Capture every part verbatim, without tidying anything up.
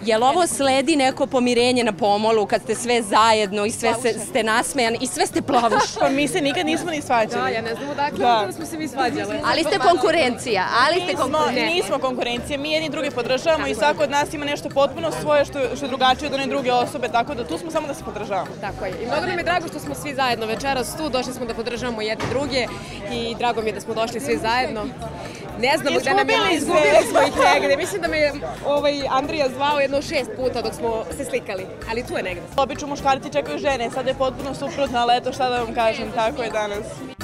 Jel ovo sledi neko pomirenje na pomolu kad ste sve zajedno i sve ste nasmejani i sve ste plavuši? Pa mi se nikad nismo ni svađali. Da, ja ne znam odakle da smo se mi svađale. Ali ste konkurencija, ali ste konkurencija. Nismo konkurencija, mi jedni drugi podržavamo i svako od nas ima nešto potpuno svoje što je drugačije od one druge osobe, tako da tu smo samo da se podržavamo. Tako je. I mnogo nam je drago što smo svi zajedno večeras tu, došli smo da podržavamo jedni druge i drago mi je da smo došli svi zajedno. Ne znamo gde nam je, izgubili smo ih negde. Mislim da me je Andrija zvao jedno šest puta dok smo se slikali, ali tu je negde. Obično muškarci čekaju žene, sada je potpuno suprotno, ali eto šta da vam kažem, tako je danas.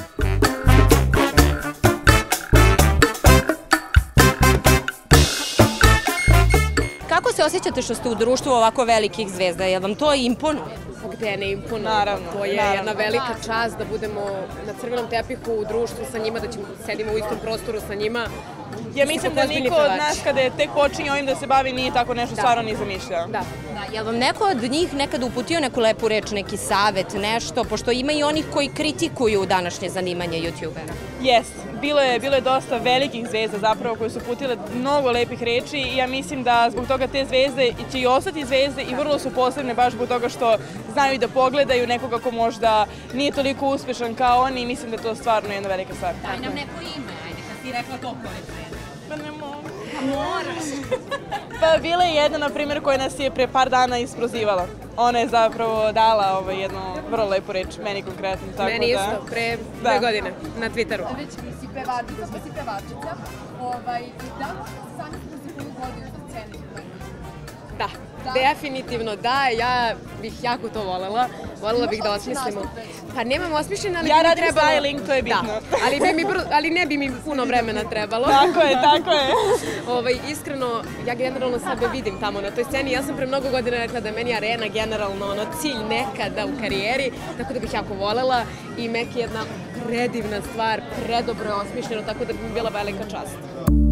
Kako se osjećate što ste u društvu ovako velikih zvezda? Je vam to imponuje? Gde ne imponuje. Naravno. To je jedna velika čast da budemo na crvenom tepihu u društvu sa njima, da ćemo sedimo u istom prostoru sa njima. Ja mislim da niko od nas kada je tek počinje ovim da se bavi nije tako nešto stvarno ni zamišljao. Da. Je li vam neko od njih nekad uputio neku lepu reč, neki savet, nešto, pošto ima i onih koji kritikuju današnje zanimanje youtubera? Jes, bilo je, bilo je dosta velikih zvezda zapravo koje su uputile mnogo lepih reči i ja mislim da zbog toga te zvezde će i ostati zvezde i vrlo su posebne baš zbog toga što znaju da pogledaju nekoga ko možda nije toliko uspešan kao oni i mislim da je to stvarno jedna velika stvar. Daj nam neko ime, ajde, kad si rekla to pored zvezda. Pa ne mogu. Pa moraš. Pa bila je jedna, na primjer, koja nas je pre par dana isprozivala. Ona je zapravo dala jednu vrlo lepu reč, meni konkretno. Meni isto, pre dve godine, na Twitteru. Već si pevačica, pa si pevačica. I da li sanjate da se koju godinu na sceni? Da, definitivno da, ja bih jako to volela. Volela bih da osmislimo. Pa nemam osmišljeno, ali bi mi trebalo... Ja radim styling, to je bitno. Da, ali ne bi mi puno vremena trebalo. Tako je, tako je. Iskreno, ja generalno sebe vidim tamo na toj sceni. Ja sam pre mnogo godina rekla da je meni arena generalno cilj nekada u karijeri, tako da bih jako volela. I Mek je jedna predivna stvar, predobro je osmišljeno, tako da bi mi bila velika čast.